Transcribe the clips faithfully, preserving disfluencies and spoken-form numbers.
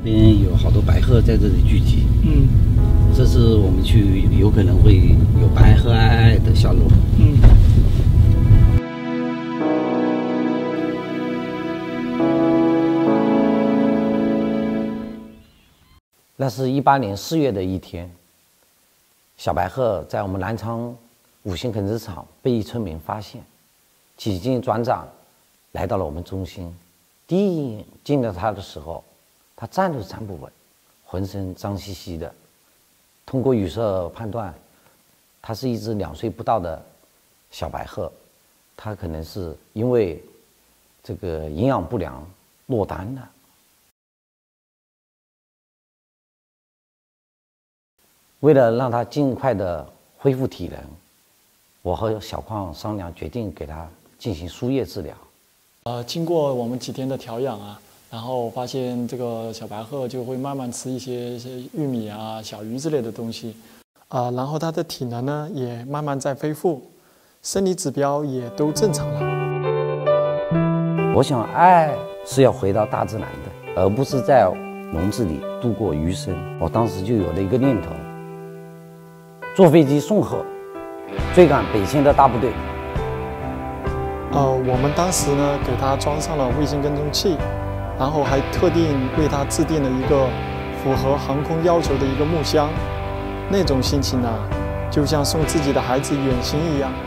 边有好多白鹤在这里聚集。 嗯， 这次我们去有可能会有白鹤皑皑的下落。 嗯。 那是一八年四月的一天，小白鹤在我们南昌五星垦殖场被一村民发现，几经转转，来到了我们中心。第一眼见到它的时候，它站都站不稳，浑身脏兮兮的。通过羽色判断，它是一只两岁不到的小白鹤，它可能是因为这个营养不良落单了。为了让它尽快的恢复体能，我和小矿商量，决定给它进行输液治疗。 呃，经过我们几天的调养啊，然后发现这个小白鹤就会慢慢吃一些一些玉米啊、小鱼之类的东西，啊、呃，然后它的体能呢也慢慢在恢复，生理指标也都正常了。 我想，爱是要回到大自然的，而不是在笼子里度过余生。我当时就有了一个念头。坐飞机送鹤，追赶北线的大部队。 呃，我们当时呢给它装上了卫星跟踪器，然后还特地为它制定了一个符合航空要求的一个木箱，那种心情呢，就像送自己的孩子远行一样。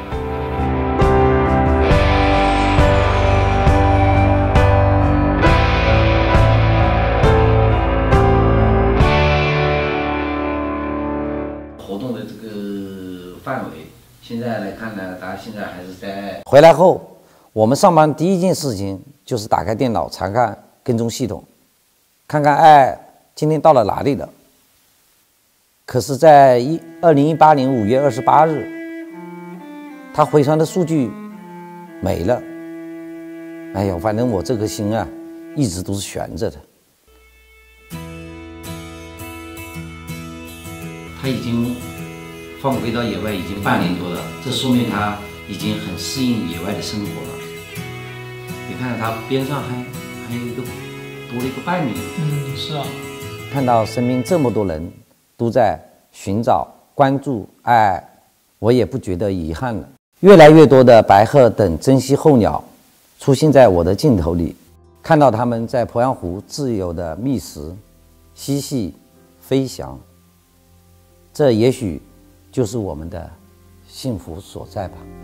活动的这个范围，现在来看呢，大家现在还是在回来后，我们上班第一件事情就是打开电脑查看跟踪系统，看看爱今天到了哪里了。可是，在一二零一八年五月二十八日，他回传的数据没了。哎呀，反正我这颗心啊，一直都是悬着的。 他已经放归到野外已经半年多了，这说明他已经很适应野外的生活了。你看他边上还还有一个多了一个伴侣。 嗯，是啊。 看到身边这么多人都在寻找、关注爱，我也不觉得遗憾了。越来越多的白鹤等珍稀候鸟出现在我的镜头里，看到它们在鄱阳湖自由的觅食、嬉戏、飞翔。这也许就是我们的幸福所在吧。